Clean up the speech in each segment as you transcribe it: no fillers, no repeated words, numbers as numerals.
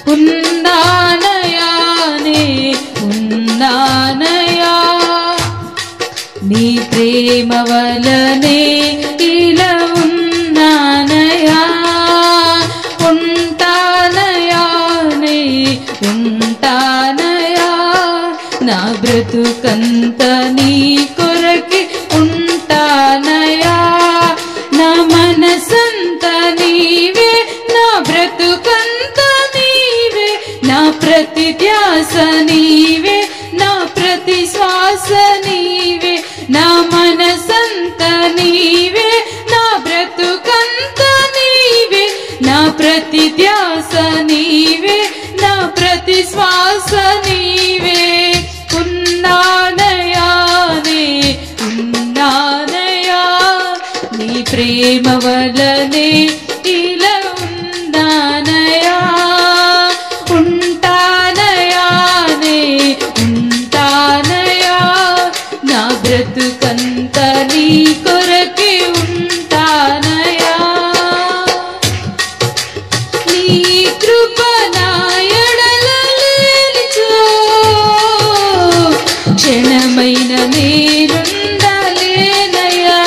ఉన్నానయానే ఉన్నానయా నీ ప్రేమ వలనే ఇలా ఉన్నానయా ఉంటానయానే ఉంటానయా నా బ్రతుకంత నీ కొరకే ఉంటానయా నా మనసంత నీవే నా బ్రతుకంత నీవే నా ప్రతి ధ్యాస నీవే నా ప్రతి శ్వాస నీవే నా మనసంత నీవే నా బ్రతుకంత నీవే నా ప్రతి ధ్యాస నీవే నా ప్రతి శ్వాస నీవే ఉన్నానయానే ఉన్నానయా నీ ప్రేమ వలనే ఇలా ఉన్నానయా ఉంటానయానే ఉంటానయా నా బ్రతుకంత నీ కొరకే ఉంటానయా నీ కృప నా ఎడల లేనిచో క్షణమైన నేనుండలేనయా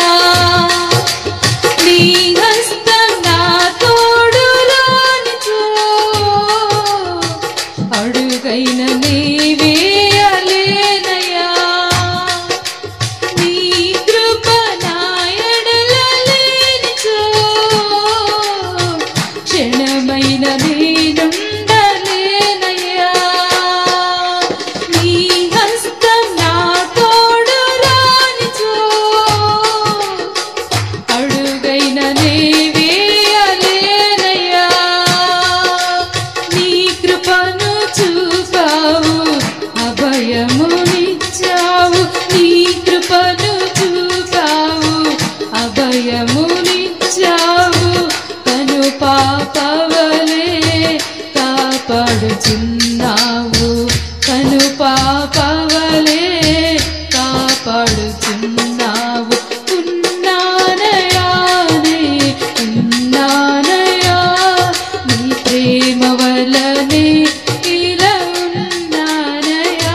నీ హస్తం నా తోడులోనిచో అడుగైన నీవేయలేనయా నీ కృప నా ఎడల లేనిచో క్షణమైన నేనుండలేనయా నీ హస్తం నా తోడులోనిచో అడుగైన నీవేయలేనయా నీ కృపను చూపావు అభయమునిచ్చావు నీ కృపను చూపావు అభయమునిచ్చావు కను పాపవలే కాపాడుచున్నావు కను పాపవలే కాపాడుచున్నావు ఉన్నానయానే ఉన్నానయా నీ ప్రేమ వలనే ఇలా ఉన్నానయా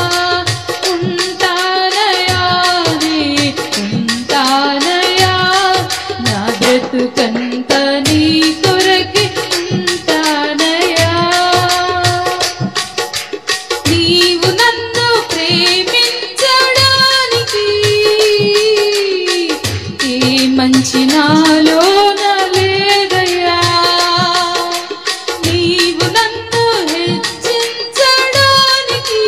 ఉంటానయానే ఉంటానయా నా బ్రతుకంత నీ కొరకే ఉంటానయా నీవు నన్ను ప్రేమించడానికి ఏ మంచి నాలోన లేదయ్యా నీవు నన్ను హెచ్చించడానికి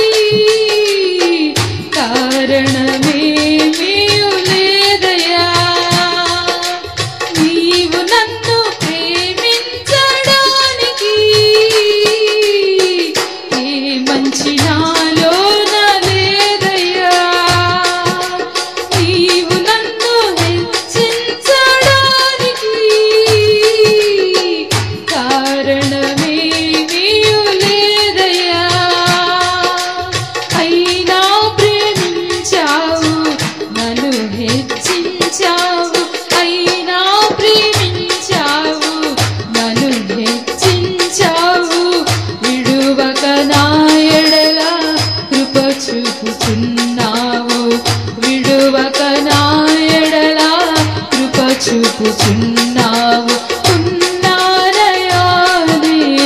కారణమేమీ లేదయ్యా నీవు నన్ను ప్రేమించడానికి ఏ మంచి నాలోన లేదయ్యా నీవు నన్ను హెచ్చించడానికి కారణమేమీ లేదయ్యా అయినా ప్రేమించావు నన్ను హెచ్చించావు అయినా ప్రేమించావు నన్ను హెచ్చించావు విడువక నా ఎడల కృప చూపుచున్నావు విడువక నా ఎడల కృప చూపుచున్నావు ఉన్నానయానే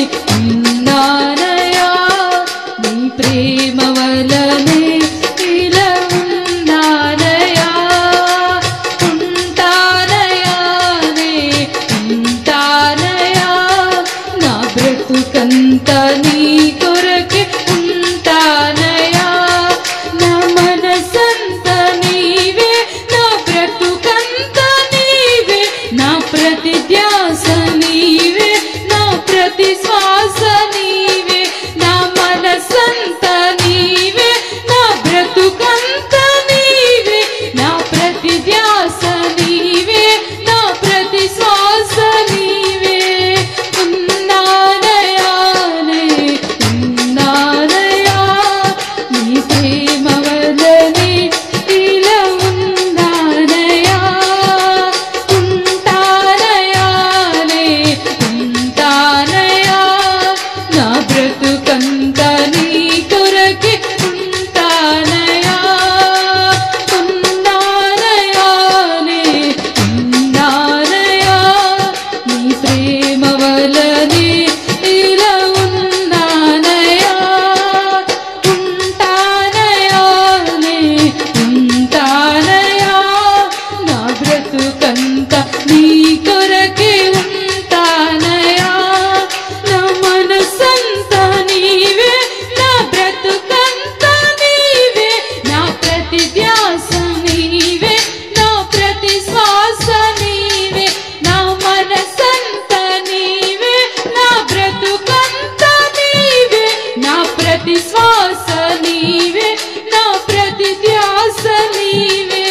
బ్రతుకంత నీవే, నా ప్రతి శ్వాస నీవే, నా ప్రతి ధ్యాస నీవే.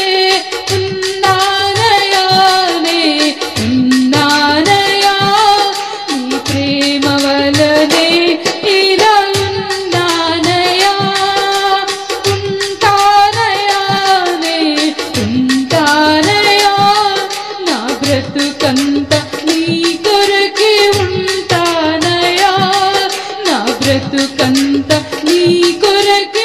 ఉన్నానయానే ఉన్నానయా, నీ ప్రేమ వలనే ఇలా ఉన్నానయా. ఉంటానయానే ఉంటానయా, నా బ్రతుకంత నీ కొరకే ఉంటానయా, నా బ్రతుకంత నీ కొరకే.